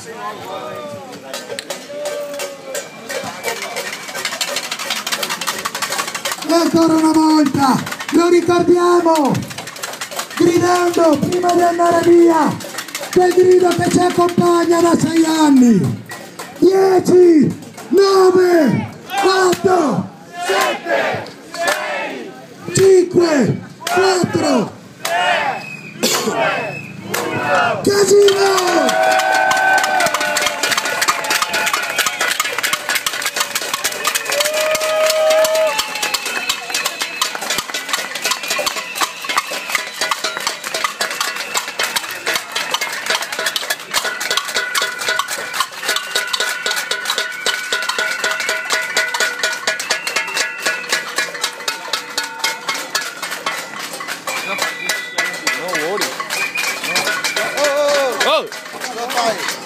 E ancora una volta lo ricordiamo gridando prima di andare via, quel grido che ci accompagna da 6 anni. 10, 9, 8, 7, 6, 5, 4, 3, 2, 1. Casino! No worries. No. Oh!